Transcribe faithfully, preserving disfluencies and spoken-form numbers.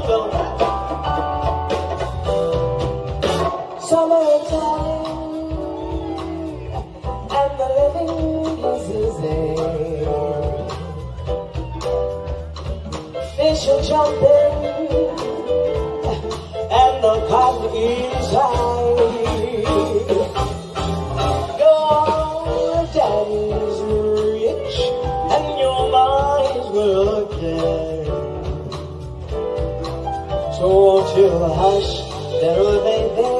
Summertime and the living is easy. Fish are jumping and the cotton is high. Your daddy's rich and your mom's well again. So won't you hush, little baby?